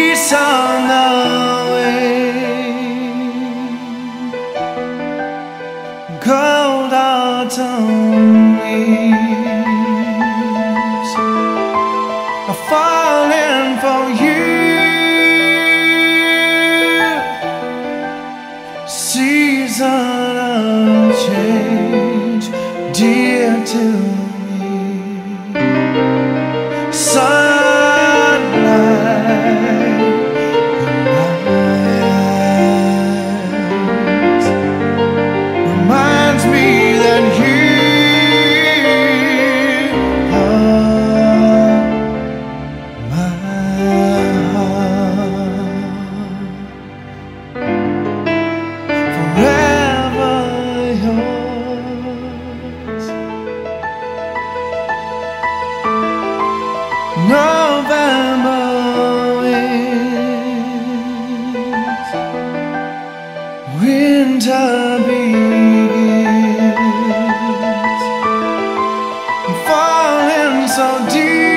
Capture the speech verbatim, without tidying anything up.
breeze on the wing, cold autumn leaves are falling for you. Season of change, dear to me. Sunlight in my eyes reminds me that you are my heart, forever yours. November winds, winter begins, I'm falling so deep.